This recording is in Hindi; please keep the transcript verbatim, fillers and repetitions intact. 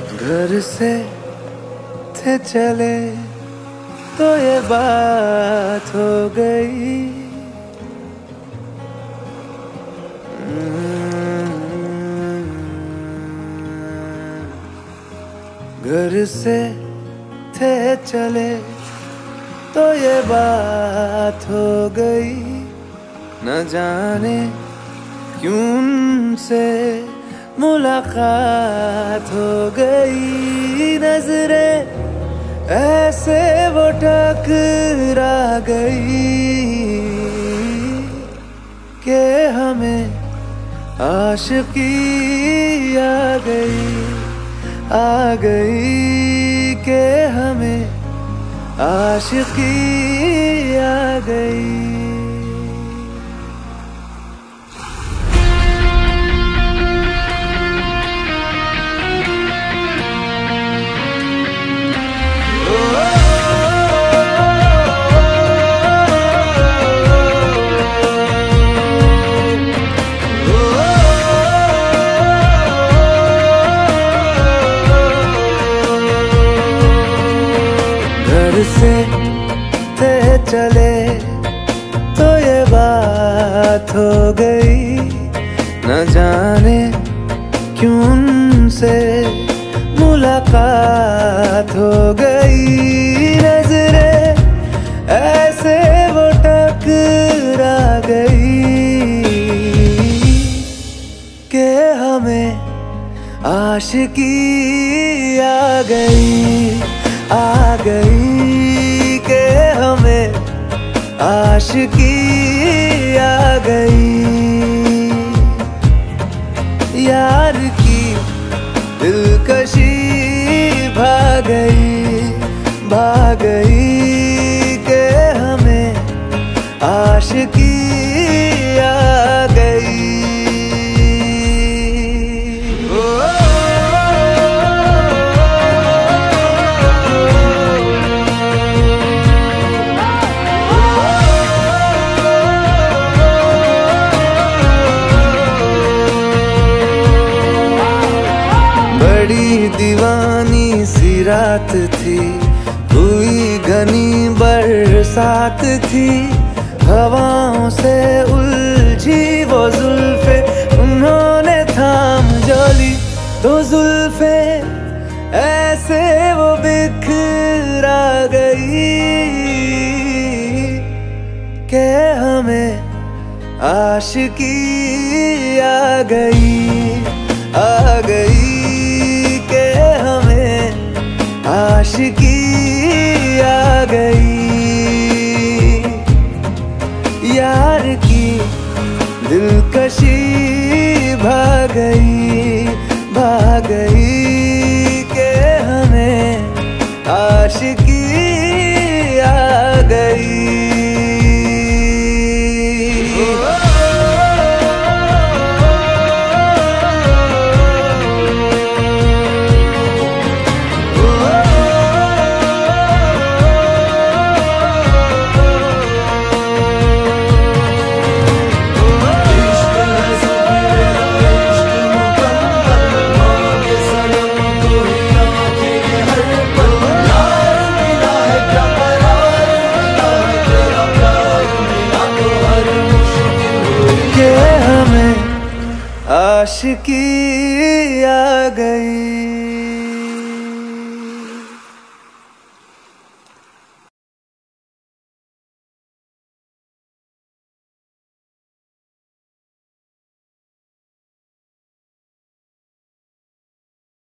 घर से थे चले तो ये बात हो गई। घर से थे चले तो ये बात हो गई। न जाने क्यों उनसे मुलाकात हो गई। नजरें ऐसे वो टकरा गई कि हमें आशिकी आ गई आ गई कि हमें आशिकी आ गई। घर से थे चले तो ये बात हो गई। न जाने क्यों उनसे मुलाकात हो गई। नजरें ऐसे वो टकरा गई कि हमें आशिकी आ गई आ गई कि हमें आशिकी आ गई। यार की दिलकशी भाग गई भाग गई कि हमें आशिकी आ गई। बड़ी दीवानी सी रात थी, हुई घनी बरसात थी। हवाओं से उलझी वो जुल्फे उन्होंने थाम जोली। दो जुल्फे ऐसे वो बिखरा गई कि हमें आशिकी आ गई आ गई कि हमें आशिकी आ गई। यार की दिलकशी भाग गई भाग गई कि हमें आशिकी आ गई। आशिकी आ गई।